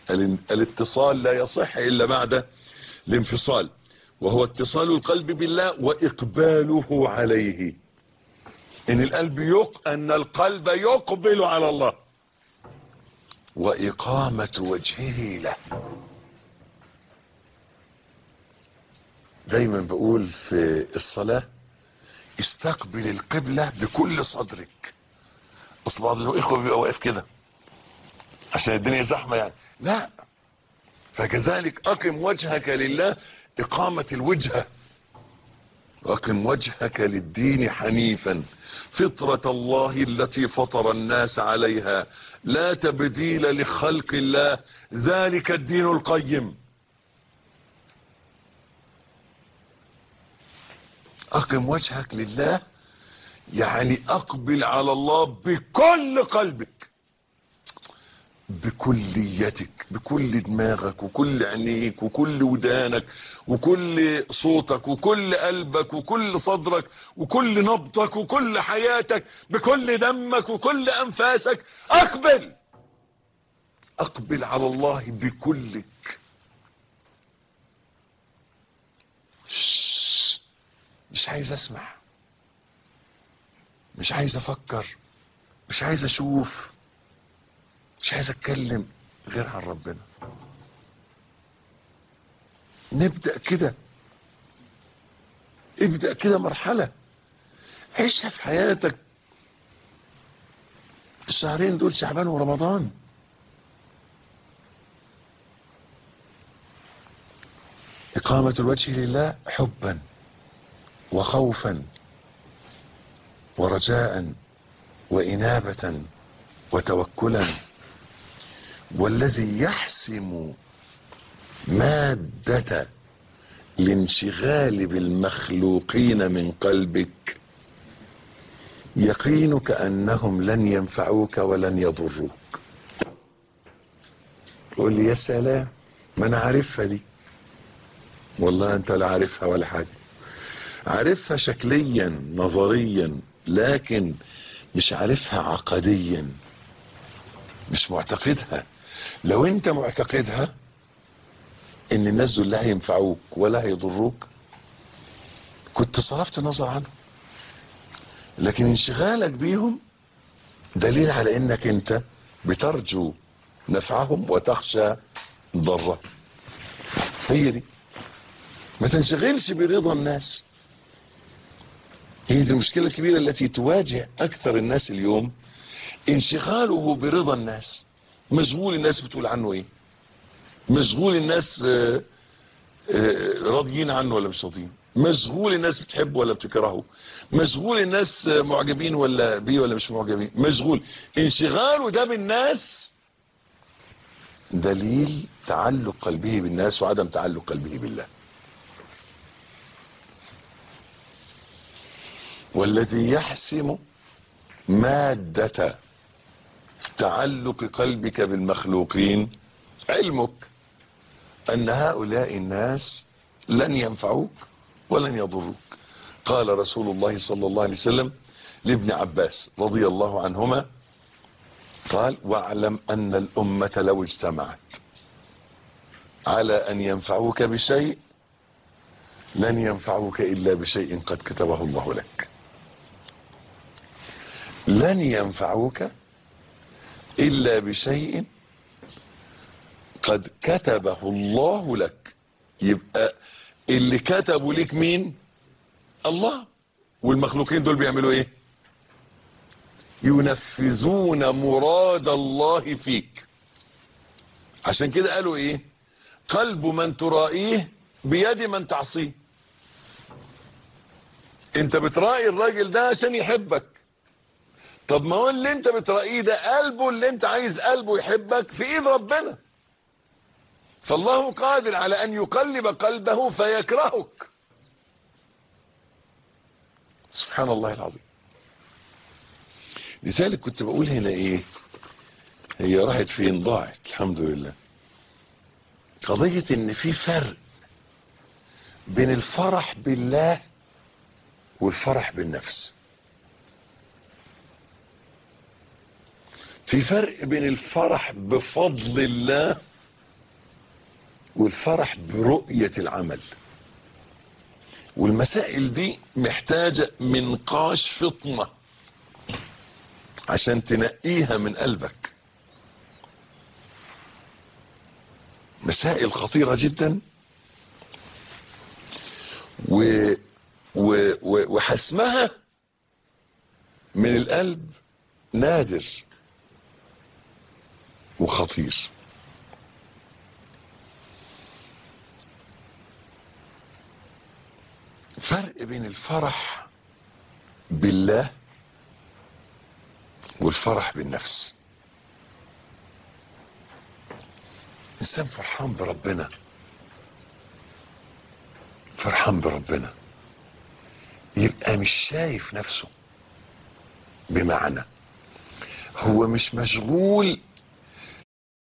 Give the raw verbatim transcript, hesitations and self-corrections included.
الاتصال لا يصح إلا بعد الانفصال، وهو اتصال القلب بالله وإقباله عليه. إن القلب يق... أن القلب يقبل على الله، وإقامة وجهه له. دايما بقول في الصلاة استقبل القبلة بكل صدرك. اصل بعض الاخوه بيبقى واقف كده عشان الدنيا زحمه يعني، لا، فكذلك اقم وجهك لله اقامه الوجهه، واقم وجهك للدين حنيفا فطره الله التي فطر الناس عليها لا تبديل لخلق الله ذلك الدين القيم. اقم وجهك لله يعني اقبل على الله بكل قلبك، بكليتك، بكل دماغك وكل عينيك وكل ودانك وكل صوتك وكل قلبك وكل صدرك وكل نبضك وكل حياتك، بكل دمك وكل انفاسك. اقبل اقبل على الله بكلك. مش عايز اسمع، مش عايز افكر، مش عايز اشوف، مش عايز اتكلم غير عن ربنا. نبدأ كده، ابدأ كده مرحلة عيشها في حياتك. الشهرين دول شعبان ورمضان، إقامة الوجه لله حبا وخوفا ورجاء وإنابة وتوكلا. والذي يحسم مادة الانشغال بالمخلوقين من قلبك يقينك أنهم لن ينفعوك ولن يضروك. قول لي يا سلام، ما أنا عارفها دي. والله أنت لا عارفها ولا حاجة، عارفها شكليا نظريا لكن مش عارفها عقديا، مش معتقدها. لو انت معتقدها ان الناس دول لا هينفعوك ولا هيضروك كنت صرفت النظر عنهم، لكن انشغالك بيهم دليل على انك انت بترجو نفعهم وتخشى ضرهم. هي دي، ما تنشغلش برضا الناس. هي دي المشكلة الكبيرة التي تواجه أكثر الناس اليوم، انشغاله برضا الناس. مشغول الناس بتقول عنه إيه، مشغول الناس آآ آآ راضيين عنه ولا مش راضيين، مشغول الناس بتحبه ولا بتكرهه، مشغول الناس معجبين ولا بيه ولا مش معجبين، مشغول. انشغاله ده بالناس دليل تعلق قلبه بالناس وعدم تعلق قلبه بالله. والذي يحسم مادة تعلق قلبك بالمخلوقين علمك أن هؤلاء الناس لن ينفعوك ولن يضروك. قال رسول الله صلى الله عليه وسلم لابن عباس رضي الله عنهما، قال: واعلم أن الأمة لو اجتمعت على أن ينفعوك بشيء لن ينفعوك إلا بشيء قد كتبه الله لك. لن ينفعوك إلا بشيء قد كتبه الله لك. يبقى اللي كتبوا لك مين؟ الله. والمخلوقين دول بيعملوا ايه؟ ينفذون مراد الله فيك. عشان كده قالوا ايه؟ قلب من ترائيه بيد من تعصيه. انت بترائي الراجل ده عشان يحبك، طب ما هو اللي انت بترائيه ده قلبه اللي انت عايز قلبه يحبك في ايد ربنا، فالله قادر على ان يقلب قلبه فيكرهك. سبحان الله العظيم. لذلك كنت بقول هنا ايه، هي راحت فين؟ ضاعت الحمد لله. قضية ان في فرق بين الفرح بالله والفرح بالنفس. في فرق بين الفرح بفضل الله والفرح برؤية العمل. والمسائل دي محتاجة منقاش فطنة عشان تنقيها من قلبك. مسائل خطيرة جدا، و و و وحسمها من القلب نادر وخطير. فرق بين الفرح بالله والفرح بالنفس. انسان فرحان بربنا، فرحان بربنا يبقى مش شايف نفسه، بمعنى هو مش مشغول